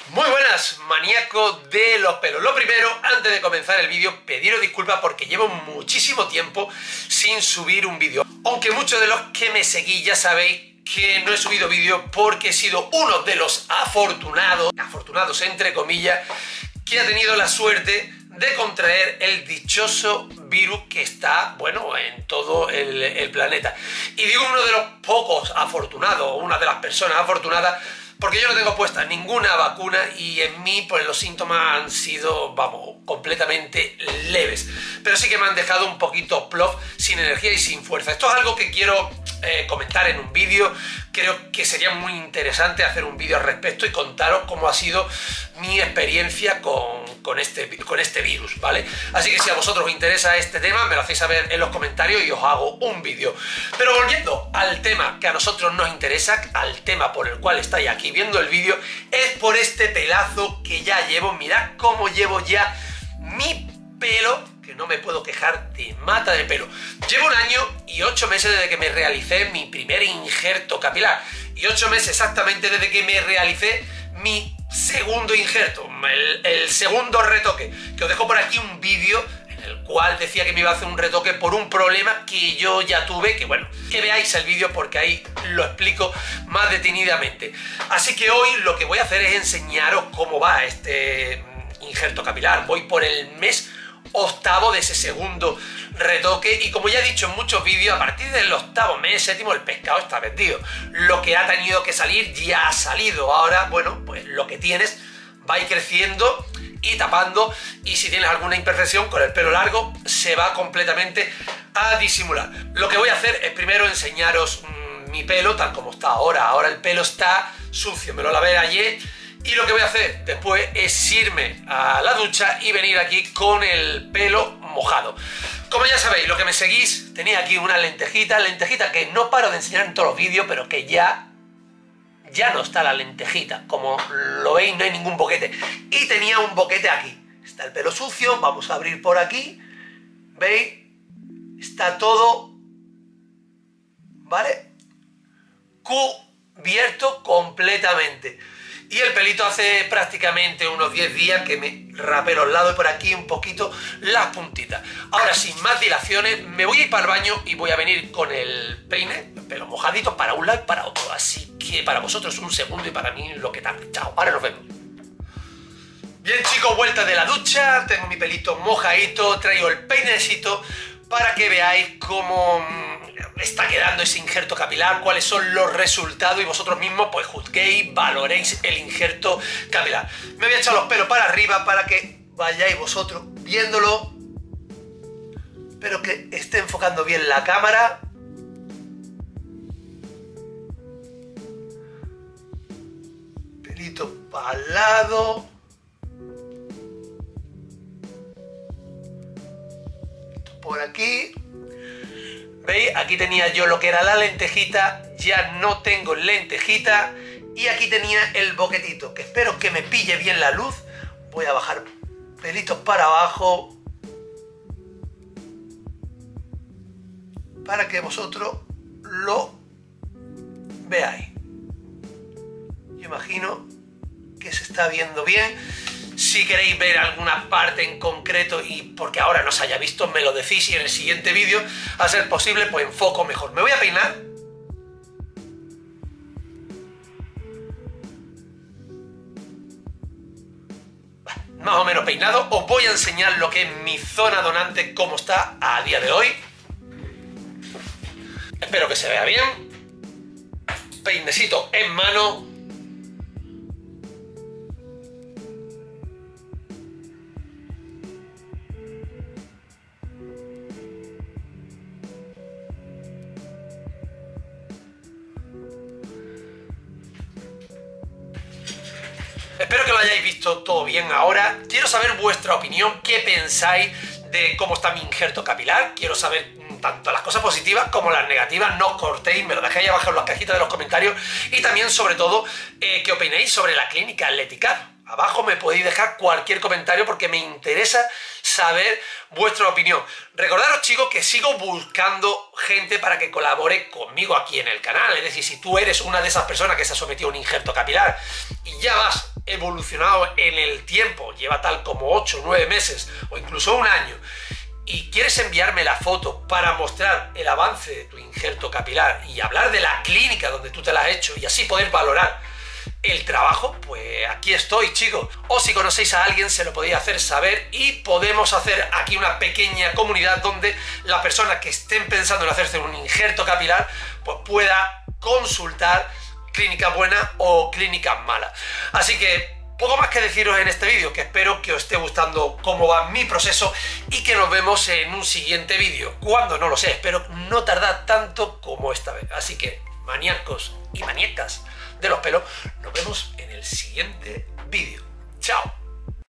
Muy buenas, maníacos de los pelos. Lo primero, antes de comenzar el vídeo, pediros disculpas porque llevo muchísimo tiempo sin subir un vídeo. Aunque muchos de los que me seguís ya sabéis que no he subido vídeo porque he sido uno de los afortunados entre comillas, que ha tenido la suerte de contraer el dichoso virus que está, bueno, en todo el planeta. Y digo uno de los pocos afortunados, una de las personas afortunadas, porque yo no tengo puesta ninguna vacuna y en mí pues los síntomas han sido, vamos, completamente leves. Pero sí que me han dejado un poquito plof, sin energía y sin fuerza. Esto es algo que quiero comentar en un vídeo. Creo que sería muy interesante hacer un vídeo al respecto y contaros cómo ha sido mi experiencia con este virus, ¿vale? Así que si a vosotros os interesa este tema, me lo hacéis saber en los comentarios y os hago un vídeo. Pero volviendo al tema que a nosotros nos interesa, al tema por el cual estáis aquí viendo el vídeo, es por este pelazo que ya llevo. Mirad cómo llevo ya mi pelo, que no me puedo quejar de mata de pelo. Llevo 1 año y 8 meses desde que me realicé mi primer injerto capilar y 8 meses exactamente desde que me realicé mi segundo injerto, el segundo retoque, que os dejo por aquí un vídeo en el cual decía que me iba a hacer un retoque por un problema que yo ya tuve, que bueno, que veáis el vídeo porque ahí lo explico más detenidamente. Así que hoy lo que voy a hacer es enseñaros cómo va este injerto capilar. Voy por el mes 8º de ese segundo retoque y como ya he dicho en muchos vídeos, a partir del 8º mes, 7º, el pescado está vendido. Lo que ha tenido que salir ya ha salido. Ahora, bueno, pues lo que tienes va a ir creciendo y tapando, y si tienes alguna imperfección con el pelo largo se va completamente a disimular. Lo que voy a hacer es primero enseñaros mi pelo tal como está ahora. Ahora el pelo está sucio, me lo lavé ayer. Y lo que voy a hacer después es irme a la ducha y venir aquí con el pelo mojado. Como ya sabéis, lo que me seguís, tenía aquí una lentejita que no paro de enseñar en todos los vídeos, pero que ya no está la lentejita. Como lo veis, no hay ningún boquete. Y tenía un boquete aquí. Está el pelo sucio, vamos a abrir por aquí. ¿Veis? Está todo, ¿vale? Cubierto completamente. Y el pelito hace prácticamente unos 10 días que me rapé los lados y por aquí un poquito las puntitas. Ahora, sin más dilaciones, me voy a ir para el baño y voy a venir con el peine, el pelo mojadito para un lado y para otro. Así que para vosotros un segundo y para mí lo que tarde. Chao, ahora nos vemos. Bien chicos, vuelta de la ducha, tengo mi pelito mojadito, traigo el peinecito para que veáis cómo está quedando ese injerto capilar, cuáles son los resultados y vosotros mismos pues juzguéis, valoréis el injerto capilar. Me voy a echar los pelos para arriba para que vayáis vosotros viéndolo, pero que esté enfocando bien la cámara. Pelito para el lado. Por aquí. ¿Veis? Aquí tenía yo lo que era la lentejita, ya no tengo lentejita y aquí tenía el boquetito, que espero que me pille bien la luz. Voy a bajar pelitos para abajo para que vosotros lo veáis. Yo imagino que se está viendo bien. Si queréis ver alguna parte en concreto y porque ahora no se haya visto, me lo decís y en el siguiente vídeo, a ser posible, pues enfoco mejor. Me voy a peinar. Más o menos peinado. Os voy a enseñar lo que es mi zona donante, cómo está a día de hoy. Espero que se vea bien. Peinecito en mano. Espero que lo hayáis visto todo bien ahora. Quiero saber vuestra opinión, qué pensáis de cómo está mi injerto capilar. Quiero saber tanto las cosas positivas como las negativas. No os cortéis, me lo dejéis abajo en las cajitas de los comentarios. Y también, sobre todo, qué opináis sobre la clínica Atleticar. Abajo me podéis dejar cualquier comentario porque me interesa saber vuestra opinión. Recordaros, chicos, que sigo buscando gente para que colabore conmigo aquí en el canal. Es decir, si tú eres una de esas personas que se ha sometido a un injerto capilar y ya vas evolucionado en el tiempo, lleva tal como 8 o 9 meses o incluso un año, y quieres enviarme la foto para mostrar el avance de tu injerto capilar y hablar de la clínica donde tú te la has hecho y así poder valorar el trabajo, pues aquí estoy, chicos. O si conocéis a alguien, se lo podéis hacer saber y podemos hacer aquí una pequeña comunidad donde las personas que estén pensando en hacerse un injerto capilar pues pueda consultar clínicas buenas o clínicas malas. Así que poco más que deciros en este vídeo, que espero que os esté gustando cómo va mi proceso y que nos vemos en un siguiente vídeo. ¿Cuándo? No lo sé, espero no tardar tanto como esta vez. Así que, maníacos y maníacas de los pelos, nos vemos en el siguiente vídeo. ¡Chao!